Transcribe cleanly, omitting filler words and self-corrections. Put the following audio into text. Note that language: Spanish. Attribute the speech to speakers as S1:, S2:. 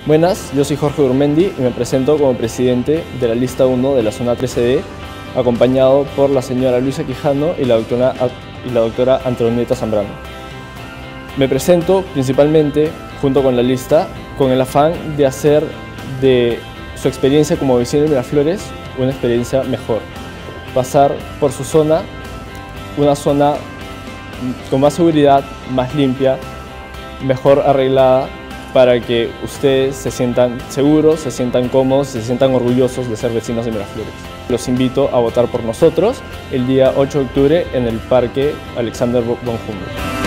S1: Buenas, yo soy Jorge Urmendi y me presento como presidente de la lista 1 de la zona 13D, acompañado por la señora Luisa Quijano y la doctora Antonieta Zambrano. Me presento principalmente, junto con la lista, con el afán de hacer de su experiencia como vecino de Miraflores una experiencia mejor. Pasar por su zona, una zona con más seguridad, más limpia, mejor arreglada, para que ustedes se sientan seguros, se sientan cómodos, se sientan orgullosos de ser vecinos de Miraflores. Los invito a votar por nosotros el día 8 de octubre en el Parque Alexander von Humboldt.